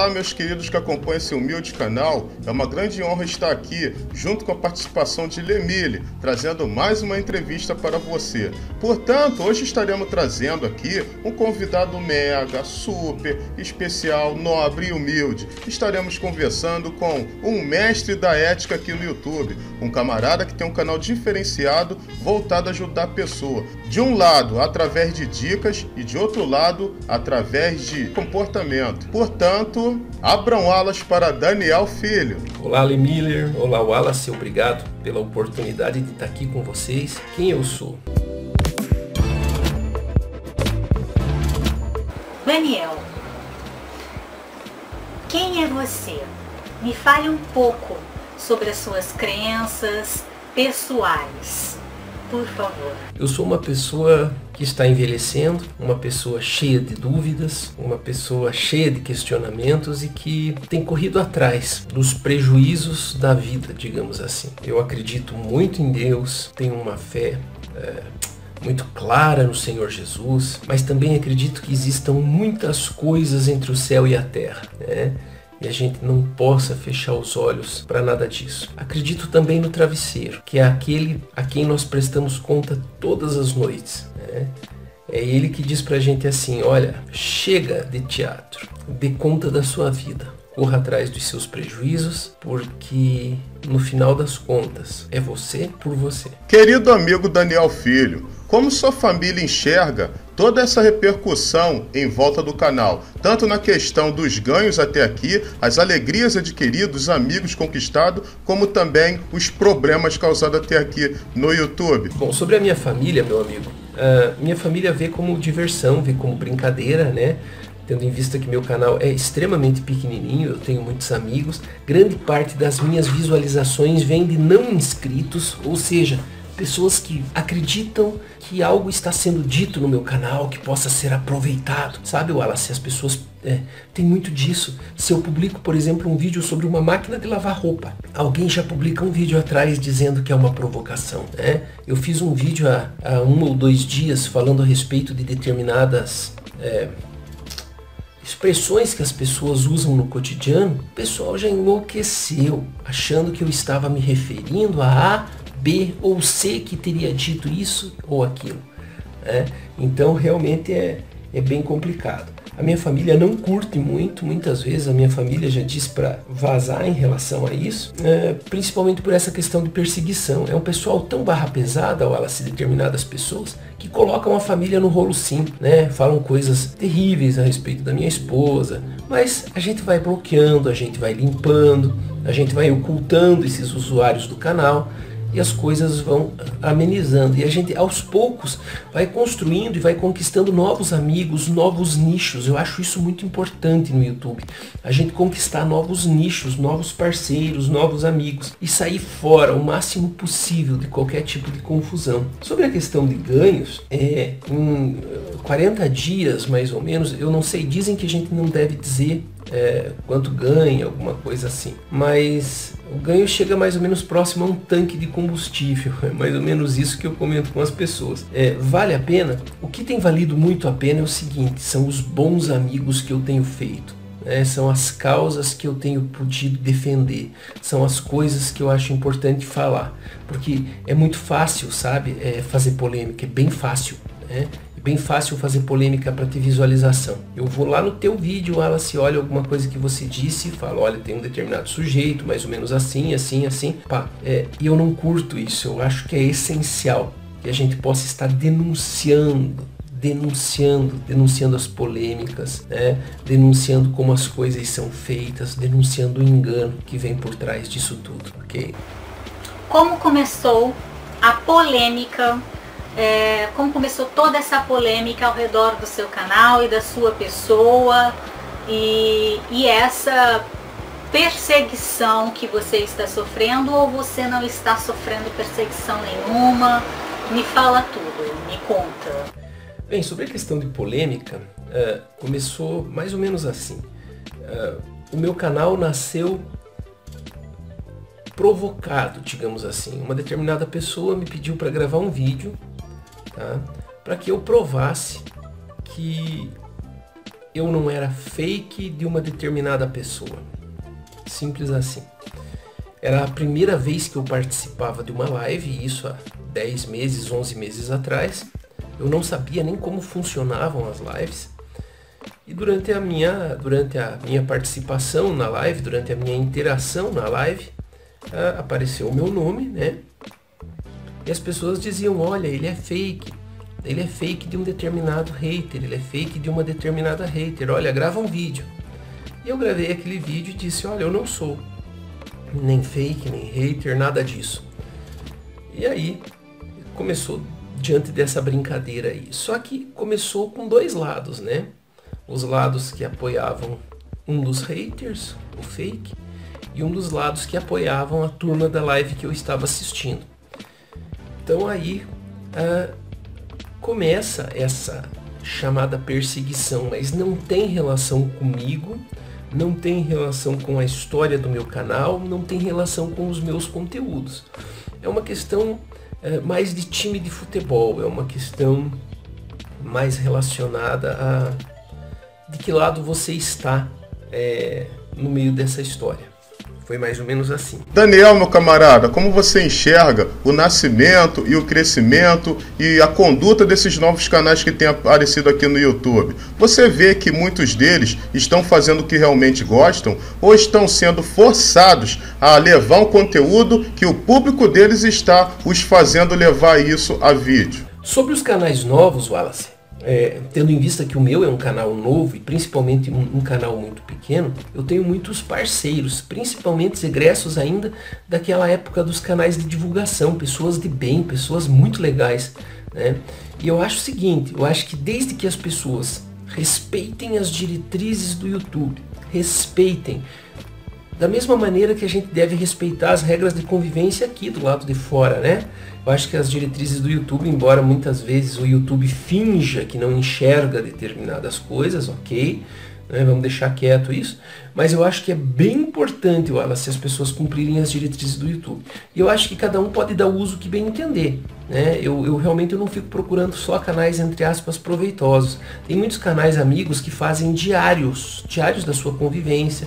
Olá, meus queridos que acompanham esse humilde canal. É uma grande honra estar aqui, junto com a participação de Lemile, trazendo mais uma entrevista para você. Portanto, hoje estaremos trazendo aqui um convidado mega, super, especial, nobre e humilde. Estaremos conversando com um mestre da ética aqui no YouTube, um camarada que tem um canal diferenciado, voltado a ajudar a pessoa. De um lado, através de dicas, e de outro lado, através de comportamento. Portanto, abram alas para Daniel Filho. Olá, Lemiller. Olá, Wallace. Obrigado pela oportunidade de estar aqui com vocês. Quem eu sou? Daniel, quem é você? Me fale um pouco sobre as suas crenças pessoais, por favor. Eu sou uma pessoa que está envelhecendo, uma pessoa cheia de dúvidas, uma pessoa cheia de questionamentos e que tem corrido atrás dos prejuízos da vida, digamos assim. Eu acredito muito em Deus, tenho uma fé muito clara no Senhor Jesus, mas também acredito que existam muitas coisas entre o céu e a terra, né? E a gente não possa fechar os olhos para nada disso. Acredito também no travesseiro, que é aquele a quem nós prestamos conta todas as noites, né? É ele que diz pra gente assim: olha, chega de teatro, dê conta da sua vida, corra atrás dos seus prejuízos, porque no final das contas é você por você. Querido amigo Daniel Filho, como sua família enxerga toda essa repercussão em volta do canal, tanto na questão dos ganhos até aqui, as alegrias adquiridas, os amigos conquistados, como também os problemas causados até aqui no YouTube? Bom, sobre a minha família, meu amigo, minha família vê como diversão, vê como brincadeira, né? Tendo em vista que meu canal é extremamente pequenininho, eu tenho muitos amigos, grande parte das minhas visualizações vem de não inscritos, ou seja, pessoas que acreditam que algo está sendo dito no meu canal que possa ser aproveitado. Sabe, Wallace, as pessoas têm muito disso. Se eu publico, por exemplo, um vídeo sobre uma máquina de lavar roupa, alguém já publica um vídeo atrás dizendo que é uma provocação, né? Eu fiz um vídeo há 1 ou 2 dias falando a respeito de determinadas expressões que as pessoas usam no cotidiano. O pessoal já enlouqueceu, achando que eu estava me referindo a B ou C que teria dito isso ou aquilo, né? Então realmente é bem complicado. A minha família não curte muito, muitas vezes a minha família já diz para vazar em relação a isso, principalmente por essa questão de perseguição. É um pessoal tão barra pesada, ou elas determinadas pessoas, que colocam a família no rolo sim, né? Falam coisas terríveis a respeito da minha esposa, mas a gente vai bloqueando, a gente vai limpando, a gente vai ocultando esses usuários do canal, e as coisas vão amenizando. E a gente, aos poucos, vai construindo e vai conquistando novos amigos, novos nichos. Eu acho isso muito importante no YouTube. A gente conquistar novos nichos, novos parceiros, novos amigos. E sair fora o máximo possível de qualquer tipo de confusão. Sobre a questão de ganhos, em 40 dias, mais ou menos, eu não sei, dizem que a gente não deve dizer quanto ganha, alguma coisa assim. Mas o ganho chega mais ou menos próximo a um tanque de combustível. É mais ou menos isso que eu comento com as pessoas. Vale a pena? O que tem valido muito a pena é o seguinte: são os bons amigos que eu tenho feito. São as causas que eu tenho podido defender. São as coisas que eu acho importante falar. Porque é muito fácil, sabe, fazer polêmica. É bem fácil, né? Bem fácil fazer polêmica para ter visualização. Eu vou lá no teu vídeo, Wallace, olha alguma coisa que você disse e falo: olha, tem um determinado sujeito, mais ou menos assim, assim, assim. Pá, e eu não curto isso. Eu acho que é essencial que a gente possa estar denunciando as polêmicas, né? Denunciando como as coisas são feitas, denunciando o engano que vem por trás disso tudo, ok? Como começou a polêmica? Como começou toda essa polêmica ao redor do seu canal e da sua pessoa, e essa perseguição que você está sofrendo, ou você não está sofrendo perseguição nenhuma? Me fala tudo, me conta. Bem, sobre a questão de polêmica, começou mais ou menos assim. O meu canal nasceu provocado, digamos assim. Uma determinada pessoa me pediu para gravar um vídeo, tá? Para que eu provasse que eu não era fake de uma determinada pessoa. Simples assim. Era a primeira vez que eu participava de uma live, isso há 10 meses, 11 meses atrás. Eu não sabia nem como funcionavam as lives. E durante a minha participação na live, durante a minha interação na live, apareceu o meu nome, né? E as pessoas diziam, olha, ele é fake de um determinado hater, ele é fake de uma determinada hater, olha, grava um vídeo. E eu gravei aquele vídeo e disse, olha, eu não sou nem fake, nem hater, nada disso. E aí, começou diante dessa brincadeira aí. Só que começou com dois lados, né? Os lados que apoiavam um dos haters, o fake, e um dos lados que apoiavam a turma da live que eu estava assistindo. Então aí começa essa chamada perseguição, mas não tem relação comigo, não tem relação com a história do meu canal, não tem relação com os meus conteúdos. É uma questão mais de time de futebol, é uma questão mais relacionada a de que lado você está no meio dessa história. Foi mais ou menos assim. Daniel, meu camarada, como você enxerga o nascimento e o crescimento e a conduta desses novos canais que têm aparecido aqui no YouTube? Você vê que muitos deles estão fazendo o que realmente gostam ou estão sendo forçados a levar um conteúdo que o público deles está os fazendo levar isso a vídeo? Sobre os canais novos, Wallace, tendo em vista que o meu é um canal novo e principalmente um canal muito pequeno, eu tenho muitos parceiros, principalmente egressos ainda daquela época dos canais de divulgação, pessoas de bem, pessoas muito legais, né? E eu acho o seguinte, eu acho que desde que as pessoas respeitem as diretrizes do YouTube, respeitem, da mesma maneira que a gente deve respeitar as regras de convivência aqui do lado de fora, né? Eu acho que as diretrizes do YouTube, embora muitas vezes o YouTube finja que não enxerga determinadas coisas, ok, né? Vamos deixar quieto isso, mas eu acho que é bem importante, Wallace, as pessoas cumprirem as diretrizes do YouTube. E eu acho que cada um pode dar o uso que bem entender, né? Eu realmente não fico procurando só canais, entre aspas, proveitosos. Tem muitos canais amigos que fazem diários da sua convivência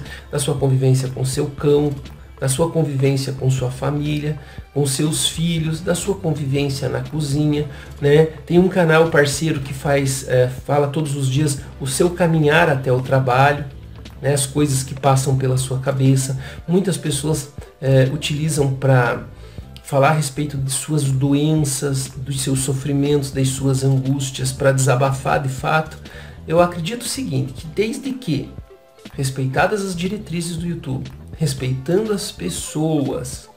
com seu cão, da sua convivência com sua família, com seus filhos, da sua convivência na cozinha, né? Tem um canal parceiro que fala todos os dias o seu caminhar até o trabalho, né? As coisas que passam pela sua cabeça. Muitas pessoas utilizam para falar a respeito de suas doenças, dos seus sofrimentos, das suas angústias, para desabafar de fato. Eu acredito o seguinte, que desde que, respeitadas as diretrizes do YouTube, respeitando as pessoas,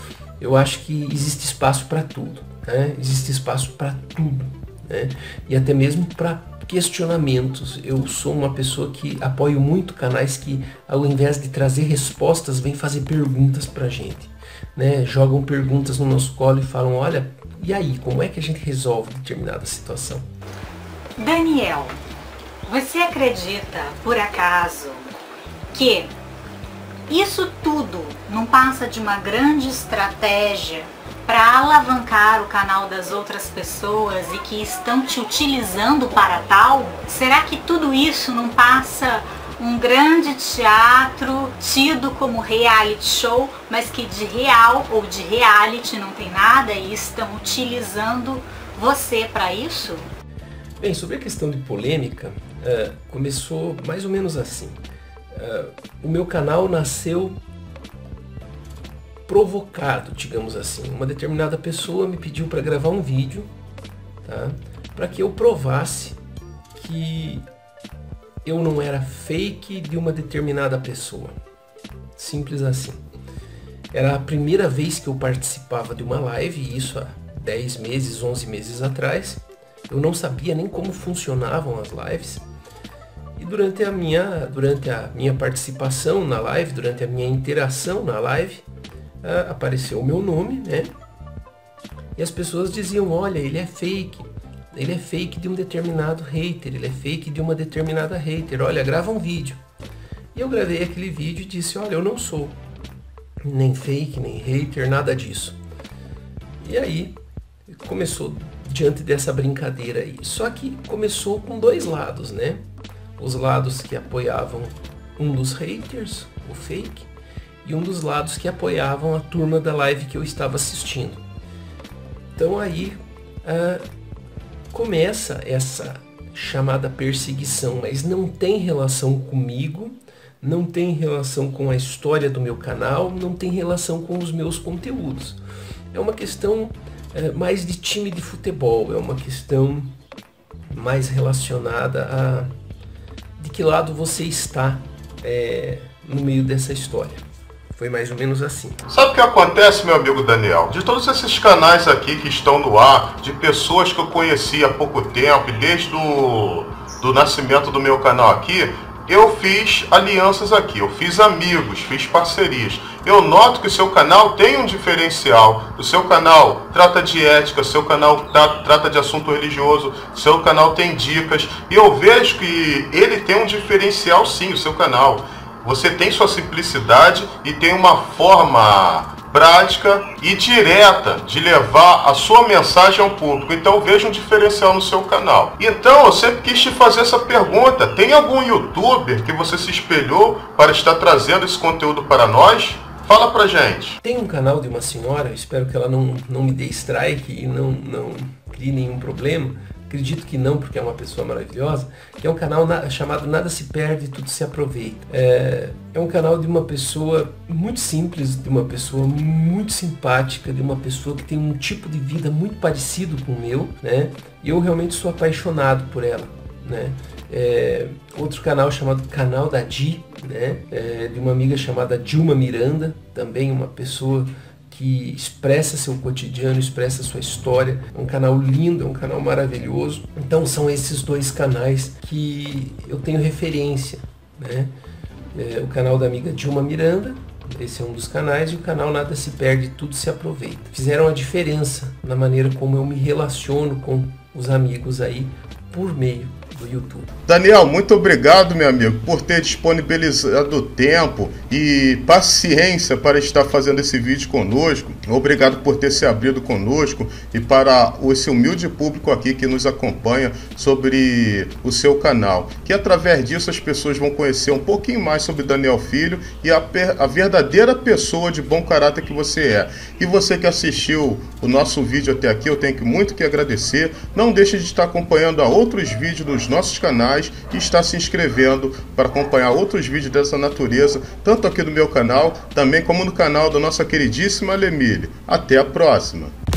eu acho que existe espaço para tudo, né? Existe espaço para tudo, né? E até mesmo para questionamentos. Eu sou uma pessoa que apoio muito canais que, ao invés de trazer respostas, vêm fazer perguntas pra gente, né? Jogam perguntas no nosso colo e falam, olha, e aí, como é que a gente resolve determinada situação? Daniel, você acredita, por acaso, que isso tudo não passa de uma grande estratégia para alavancar o canal das outras pessoas e que estão te utilizando para tal? Será que tudo isso não passa um grande teatro tido como reality show, mas que de real ou de reality não tem nada e estão utilizando você para isso? Bem, sobre a questão de polêmica, começou mais ou menos assim. O meu canal nasceu provocado, digamos assim. Uma determinada pessoa me pediu para gravar um vídeo, tá? Para que eu provasse que eu não era fake de uma determinada pessoa. Simples assim. Era a primeira vez que eu participava de uma live, isso há 10 meses, 11 meses atrás. Eu não sabia nem como funcionavam as lives. E durante a minha participação na live, durante a minha interação na live, apareceu o meu nome, né? E as pessoas diziam, olha, ele é fake de um determinado hater, ele é fake de uma determinada hater, olha, grava um vídeo. E eu gravei aquele vídeo e disse, olha, eu não sou nem fake, nem hater, nada disso. E aí, começou diante dessa brincadeira aí. Só que começou com dois lados, né? os lados que apoiavam um dos haters, o fake, e um dos lados que apoiavam a turma da live que eu estava assistindo. Então aí começa essa chamada perseguição, mas não tem relação comigo, não tem relação com a história do meu canal, não tem relação com os meus conteúdos. É uma questão mais de time de futebol, é uma questão mais relacionada a de que lado você está no meio dessa história. Foi mais ou menos assim. Sabe o que acontece, meu amigo Daniel? De todos esses canais aqui que estão no ar, de pessoas que eu conheci há pouco tempo, e desde do nascimento do meu canal aqui, eu fiz alianças aqui, eu fiz amigos, fiz parcerias. Eu noto que o seu canal tem um diferencial. O seu canal trata de ética, o seu canal trata de assunto religioso, o seu canal tem dicas. E eu vejo que ele tem um diferencial sim, o seu canal. Você tem sua simplicidade e tem uma forma prática e direta de levar a sua mensagem ao público. Então eu vejo um diferencial no seu canal. Então eu sempre quis te fazer essa pergunta. Tem algum youtuber que você se espelhou para estar trazendo esse conteúdo para nós? Fala pra gente. Tem um canal de uma senhora, espero que ela não me dê strike e não crie nenhum problema. Acredito que não, porque é uma pessoa maravilhosa, que é um canal chamado Nada Se Perde, Tudo Se Aproveita. É um canal de uma pessoa muito simples, de uma pessoa muito simpática, de uma pessoa que tem um tipo de vida muito parecido com o meu, né? E eu realmente sou apaixonado por ela, né? Outro canal chamado Canal da Di, né? De uma amiga chamada Dilma Miranda, também uma pessoa que expressa seu cotidiano, expressa sua história. É um canal lindo, é um canal maravilhoso. Então são esses dois canais que eu tenho referência, né? O canal da amiga Dilma Miranda, esse é um dos canais, e o canal Nada Se Perde, Tudo Se Aproveita. Fizeram a diferença na maneira como eu me relaciono com os amigos aí por meio do YouTube. Daniel, muito obrigado, meu amigo, por ter disponibilizado o tempo e paciência para estar fazendo esse vídeo conosco. Obrigado por ter se abrido conosco e para esse humilde público aqui que nos acompanha sobre o seu canal. Que através disso as pessoas vão conhecer um pouquinho mais sobre Daniel Filho e a verdadeira pessoa de bom caráter que você é. E você que assistiu o nosso vídeo até aqui, eu tenho muito que agradecer. Não deixe de estar acompanhando a outros vídeos dos nossos canais e está se inscrevendo para acompanhar outros vídeos dessa natureza, tanto aqui do meu canal, também como no canal da nossa queridíssima Lemile. Até a próxima!